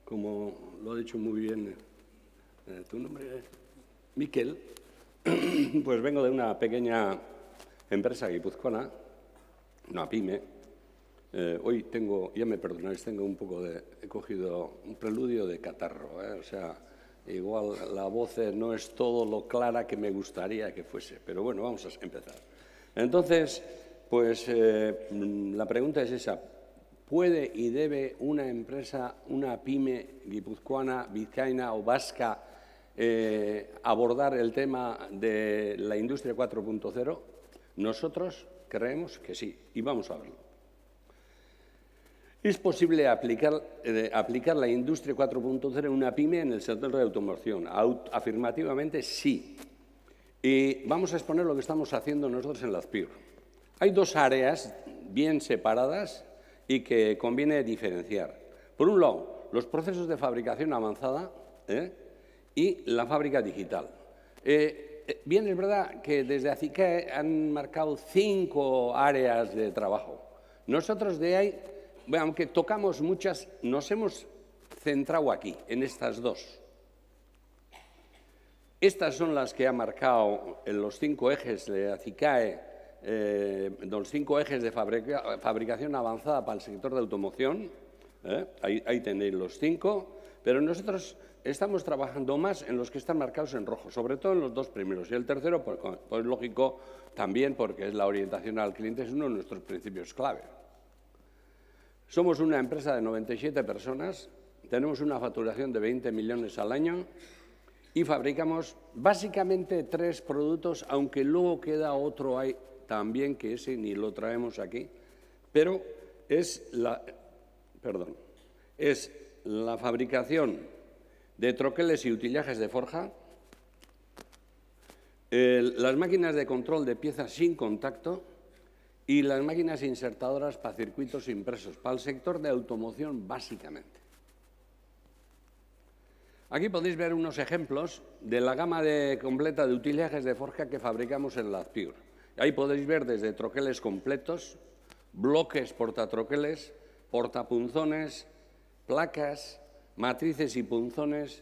como lo ha dicho muy bien tu nombre, Miquel, pues vengo de una pequeña empresa guipuzcoana, una pyme. Hoy tengo, ya me perdonáis, he cogido un preludio de catarro, o sea, igual la voz no es todo lo clara que me gustaría que fuese, pero bueno, vamos a empezar. Entonces, pues la pregunta es esa: ¿puede y debe una empresa, una pyme guipuzcoana, vizcaína o vasca abordar el tema de la industria 4.0? Nosotros creemos que sí, y vamos a verlo. ¿Es posible aplicar la industria 4.0 en una pyme en el sector de automoción? Afirmativamente, sí. Y vamos a exponer lo que estamos haciendo nosotros en la Azpir. Hay dos áreas bien separadas y que conviene diferenciar. Por un lado, los procesos de fabricación avanzada y la fábrica digital. Bien, es verdad que desde ACICAE han marcado 5 áreas de trabajo. Nosotros de ahí, bueno, aunque tocamos muchas, nos hemos centrado aquí, en estas dos. Estas son las que ha marcado en los 5 ejes de ACICAE, los 5 ejes de fabricación avanzada para el sector de automoción. Ahí tenéis los 5, pero nosotros estamos trabajando más en los que están marcados en rojo, sobre todo en los 2 primeros. Y el tercero, pues lógico, también porque es la orientación al cliente, es uno de nuestros principios clave. Somos una empresa de 97 personas, tenemos una facturación de 20 millones al año y fabricamos básicamente 3 productos, aunque luego queda otro ahí también, que ese ni lo traemos aquí, pero es la fabricación de troqueles y utillajes de forja, las máquinas de control de piezas sin contacto y las máquinas insertadoras para circuitos impresos, para el sector de automoción básicamente. Aquí podéis ver unos ejemplos de la gama completa de utillajes de forja que fabricamos en la Azpir. Ahí podéis ver desde troqueles completos, bloques portatroqueles, portapunzones, placas, matrices y punzones,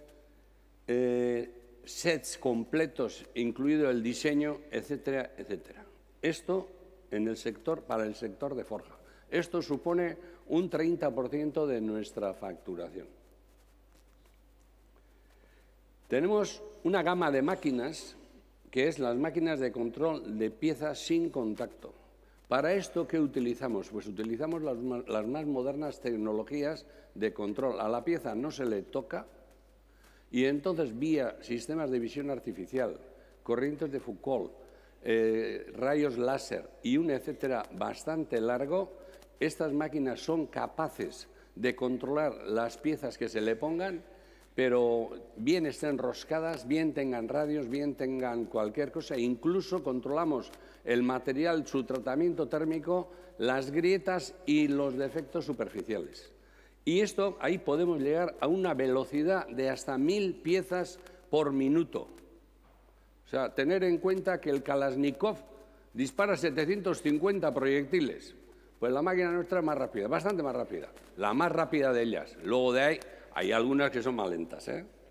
sets completos, incluido el diseño, etcétera, etcétera. Esto para el sector de forja. Esto supone un 30% de nuestra facturación. Tenemos una gama de máquinas, que es las máquinas de control de piezas sin contacto. ¿Para esto qué utilizamos? Pues utilizamos las más modernas tecnologías de control. A la pieza no se le toca y entonces vía sistemas de visión artificial, corrientes de Foucault, rayos láser y un etcétera bastante largo, estas máquinas son capaces de controlar las piezas que se le pongan, pero bien estén enroscadas, bien tengan radios, bien tengan cualquier cosa. Incluso controlamos el material, su tratamiento térmico, las grietas y los defectos superficiales. Y esto, ahí podemos llegar a una velocidad de hasta 1000 piezas por minuto. O sea, tener en cuenta que el Kalashnikov dispara 750 proyectiles. Pues la máquina nuestra es más rápida, bastante más rápida, la más rápida de ellas. Luego de ahí hay algunas que son más lentas.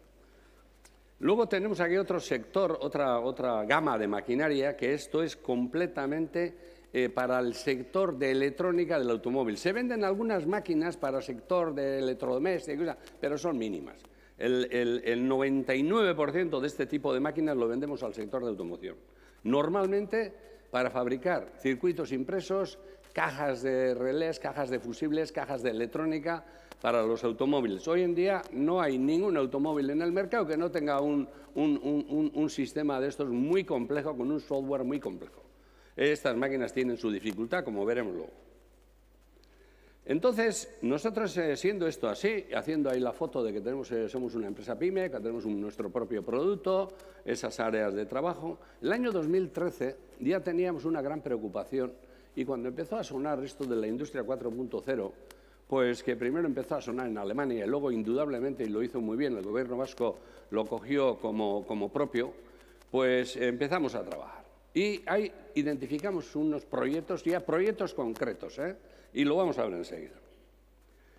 Luego tenemos aquí otro sector, otra gama de maquinaria, que esto es completamente para el sector de electrónica del automóvil. Se venden algunas máquinas para el sector de electrodomésticos, pero son mínimas. El 99% de este tipo de máquinas lo vendemos al sector de automoción. Normalmente para fabricar circuitos impresos, cajas de relés, cajas de fusibles, cajas de electrónica para los automóviles. Hoy en día no hay ningún automóvil en el mercado que no tenga un sistema de estos muy complejo, con un software muy complejo. Estas máquinas tienen su dificultad, como veremos luego. Entonces, nosotros siendo esto así, haciendo ahí la foto de que somos una empresa pyme, que tenemos nuestro propio producto, esas áreas de trabajo, el año 2013 ya teníamos una gran preocupación y cuando empezó a sonar esto de la industria 4.0, pues que primero empezó a sonar en Alemania y luego indudablemente, y lo hizo muy bien, el gobierno vasco lo cogió como propio, pues empezamos a trabajar. Y ahí identificamos unos proyectos, ya proyectos concretos, y lo vamos a ver enseguida.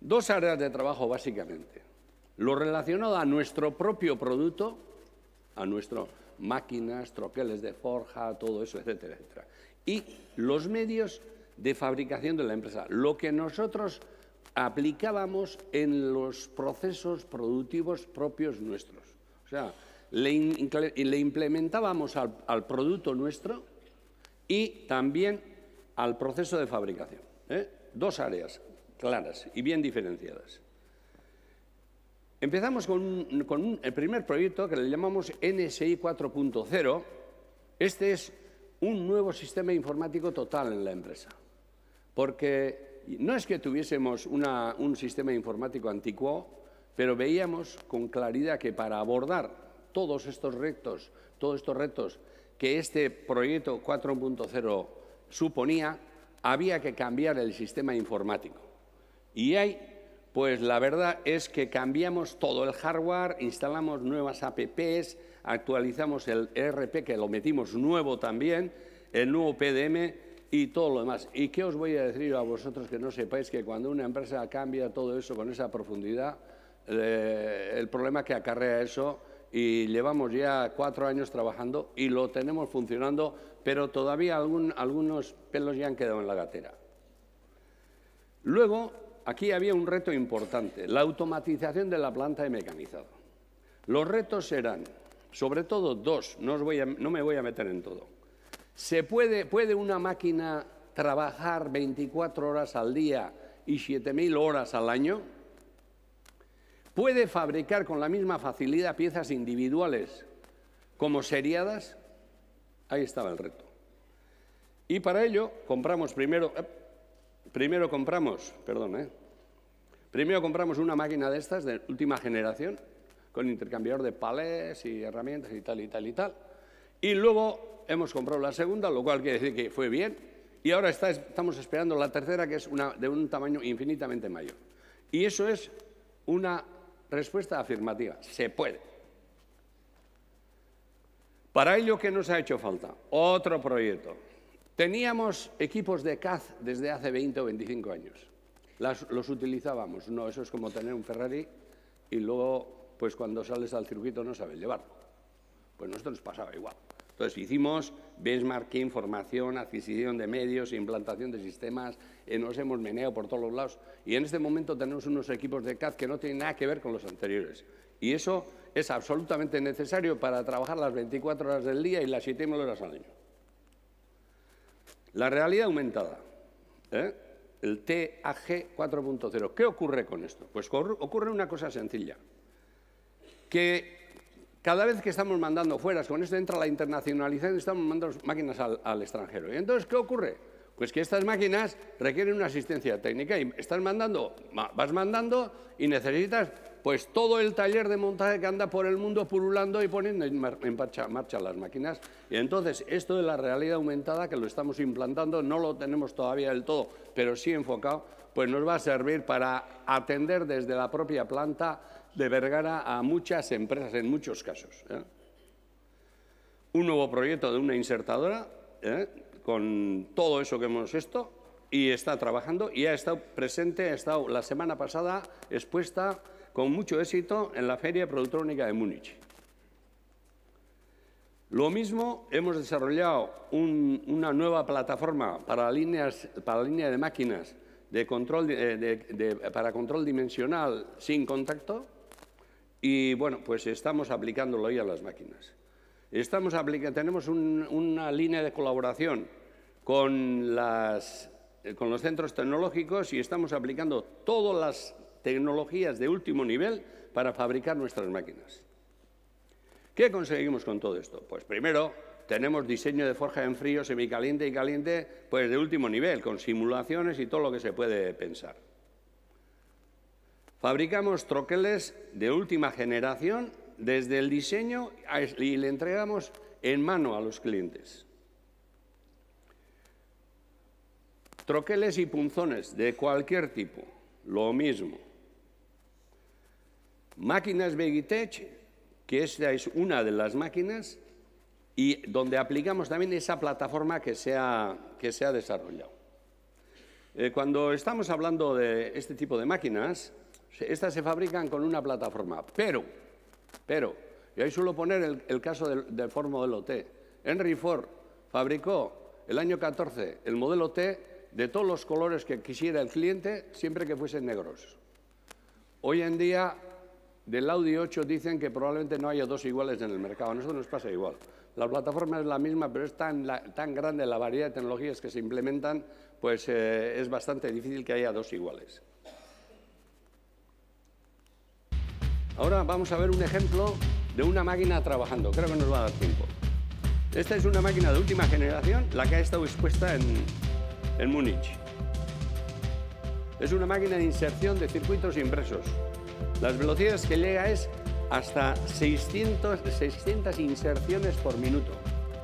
Dos áreas de trabajo básicamente. Lo relacionado a nuestro propio producto, a nuestras máquinas, troqueles de forja, todo eso, etcétera, etcétera. Y los medios de fabricación de la empresa, lo que nosotros aplicábamos en los procesos productivos propios nuestros. O sea, le implementábamos al producto nuestro y también al proceso de fabricación. Dos áreas claras y bien diferenciadas. Empezamos con el primer proyecto que le llamamos NSI 4.0. Este es un nuevo sistema informático total en la empresa, porque no es que tuviésemos un sistema informático antiguo, pero veíamos con claridad que para abordar todos estos retos que este proyecto 4.0 suponía, había que cambiar el sistema informático. Y ahí, pues la verdad es que cambiamos todo el hardware, instalamos nuevas apps, actualizamos el ERP, que lo metimos nuevo también, el nuevo PDM y todo lo demás. ¿Y qué os voy a decir a vosotros que no sepáis que cuando una empresa cambia todo eso con esa profundidad, el problema que acarrea eso, y llevamos ya 4 años trabajando y lo tenemos funcionando, pero todavía algunos pelos ya han quedado en la gatera. Luego, aquí había un reto importante, la automatización de la planta de mecanizado. Los retos eran, sobre todo, dos, no me voy a meter en todo. ¿Puede una máquina trabajar 24 horas al día y 7.000 horas al año? ¿Puede fabricar con la misma facilidad piezas individuales como seriadas? Ahí estaba el reto. Y para ello compramos primero compramos una máquina de estas de última generación con intercambiador de palés y herramientas y tal y tal y tal. Y luego hemos comprado la segunda, lo cual quiere decir que fue bien. Y ahora estamos esperando la tercera, que es de un tamaño infinitamente mayor. Y eso es una respuesta afirmativa. Se puede. Para ello, ¿qué nos ha hecho falta? Otro proyecto. Teníamos equipos de CAD desde hace 20 o 25 años. Los utilizábamos. No, eso es como tener un Ferrari y luego, pues cuando sales al circuito no sabes llevarlo. Pues nosotros nos pasaba igual. Entonces hicimos benchmarking, formación, adquisición de medios, implantación de sistemas, nos hemos meneado por todos los lados y en este momento tenemos unos equipos de CAD que no tienen nada que ver con los anteriores. Y eso es absolutamente necesario para trabajar las 24 horas del día y las 7.000 horas al año. La realidad aumentada, el TAG 4.0. ¿Qué ocurre con esto? Pues ocurre una cosa sencilla, que cada vez que estamos mandando fuera, con esto entra la internacionalización, estamos mandando máquinas al extranjero. ¿Y entonces qué ocurre? Pues que estas máquinas requieren una asistencia técnica y vas mandando y necesitas pues todo el taller de montaje que anda por el mundo pululando y poniendo en marcha las máquinas. Y entonces esto de la realidad aumentada, que lo estamos implantando, no lo tenemos todavía del todo, pero sí enfocado, pues nos va a servir para atender desde la propia planta de Vergara a muchas empresas, en muchos casos. Un nuevo proyecto de una insertadora, con todo eso que hemos visto, y está trabajando y ha estado presente, ha estado la semana pasada expuesta con mucho éxito en la Feria Productrónica de Múnich. Lo mismo, hemos desarrollado una nueva plataforma para la línea de máquinas de control para control dimensional sin contacto y, bueno, pues estamos aplicándolo ahí a las máquinas. Tenemos una línea de colaboración con los centros tecnológicos y estamos aplicando todas las tecnologías de último nivel para fabricar nuestras máquinas. ¿Qué conseguimos con todo esto? Pues primero, tenemos diseño de forja en frío, semicaliente y caliente, pues de último nivel, con simulaciones y todo lo que se puede pensar. Fabricamos troqueles de última generación desde el diseño y le entregamos en mano a los clientes. Troqueles y punzones de cualquier tipo, lo mismo. Máquinas Begitech, que esta es una de las máquinas y donde aplicamos también esa plataforma que se ha desarrollado. Cuando estamos hablando de este tipo de máquinas, estas se fabrican con una plataforma, pero, y ahí suelo poner el caso del Ford modelo T. Henry Ford fabricó el año 14 el modelo T de todos los colores que quisiera el cliente, siempre que fuesen negros. Hoy en día, del Audi 8 dicen que probablemente no haya dos iguales en el mercado. A nosotros nos pasa igual. La plataforma es la misma, pero es tan grande la variedad de tecnologías que se implementan, pues es bastante difícil que haya dos iguales. Ahora vamos a ver un ejemplo de una máquina trabajando. Creo que nos va a dar tiempo. Esta es una máquina de última generación, la que ha estado expuesta en Múnich. Es una máquina de inserción de circuitos impresos. Las velocidades que llega es hasta 600 inserciones por minuto.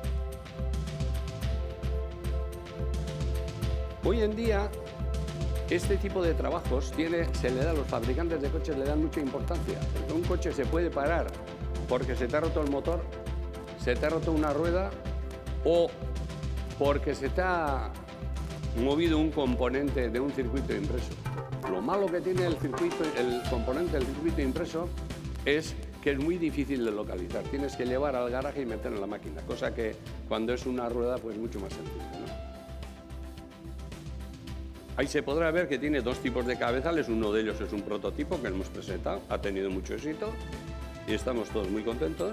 Hoy en día, este tipo de trabajos se le da a los fabricantes de coches, le dan mucha importancia. Porque un coche se puede parar porque se te ha roto el motor, se te ha roto una rueda o porque se te ha movido un componente de un circuito impreso. Lo malo que tiene el componente del circuito impreso es que es muy difícil de localizar. Tienes que llevar al garaje y meter en la máquina, cosa que cuando es una rueda pues mucho más sencillo, ¿no? Ahí se podrá ver que tiene dos tipos de cabezales. Uno de ellos es un prototipo que hemos presentado, ha tenido mucho éxito y estamos todos muy contentos.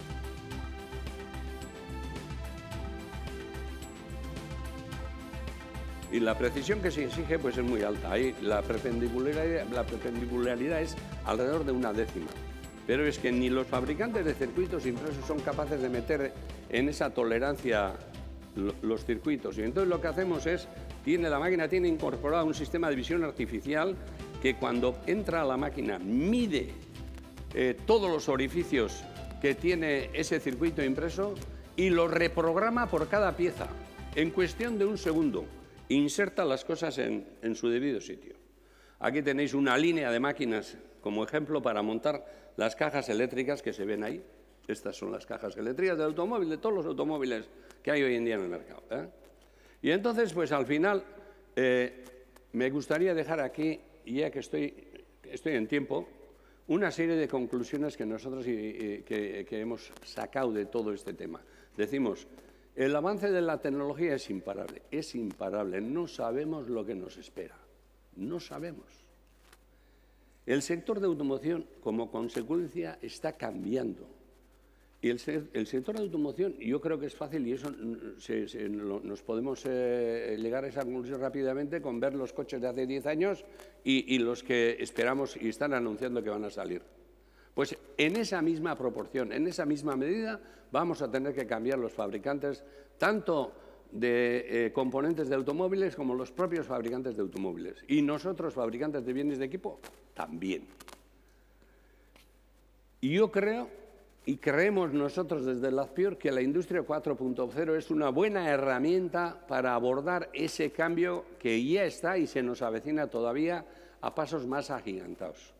Y la precisión que se exige pues es muy alta. Ahí la perpendicularidad es alrededor de una décima. Pero es que ni los fabricantes de circuitos impresos son capaces de meter en esa tolerancia los circuitos. Y entonces lo que hacemos es, la máquina tiene incorporado un sistema de visión artificial que cuando entra a la máquina mide todos los orificios que tiene ese circuito impreso y lo reprograma por cada pieza. En cuestión de un segundo, inserta las cosas en su debido sitio. Aquí tenéis una línea de máquinas como ejemplo para montar las cajas eléctricas que se ven ahí. Estas son las cajas eléctricas del automóvil, de todos los automóviles que hay hoy en día en el mercado, ¿eh? Y entonces, pues al final, me gustaría dejar aquí, ya que estoy en tiempo, una serie de conclusiones que nosotros que hemos sacado de todo este tema. Decimos, el avance de la tecnología es imparable, no sabemos lo que nos espera, no sabemos. El sector de automoción, como consecuencia, está cambiando. Y el sector de automoción, yo creo que es fácil y eso nos podemos llegar a esa conclusión rápidamente con ver los coches de hace 10 años y los que esperamos y están anunciando que van a salir. Pues en esa misma proporción, en esa misma medida, vamos a tener que cambiar los fabricantes, tanto de componentes de automóviles como los propios fabricantes de automóviles. Y nosotros, fabricantes de bienes de equipo, también. Y yo creo, y creemos nosotros desde LAZPIOR, que la industria 4.0 es una buena herramienta para abordar ese cambio que ya está y se nos avecina todavía a pasos más agigantados.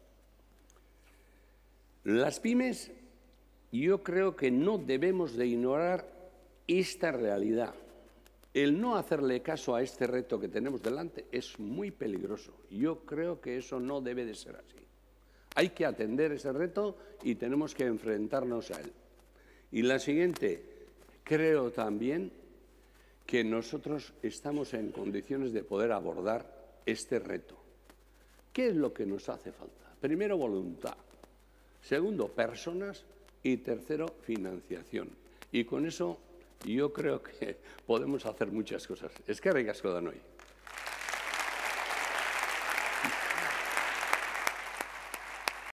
Las pymes, yo creo que no debemos de ignorar esta realidad. El no hacerle caso a este reto que tenemos delante es muy peligroso. Yo creo que eso no debe de ser así. Hay que atender ese reto y tenemos que enfrentarnos a él. Y la siguiente, creo también que nosotros estamos en condiciones de poder abordar este reto. ¿Qué es lo que nos hace falta? Primero, voluntad. Segundo, personas. Y tercero, financiación. Y con eso yo creo que podemos hacer muchas cosas. Eskerrik asko denoi.